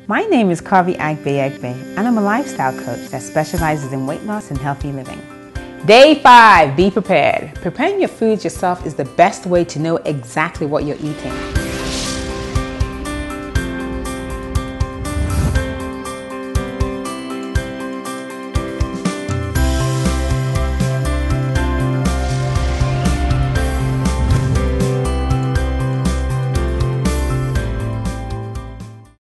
My name is Kwavi and I'm a lifestyle coach that specializes in weight loss and healthy living. Day 5, be prepared. Preparing your foods yourself is the best way to know exactly what you're eating.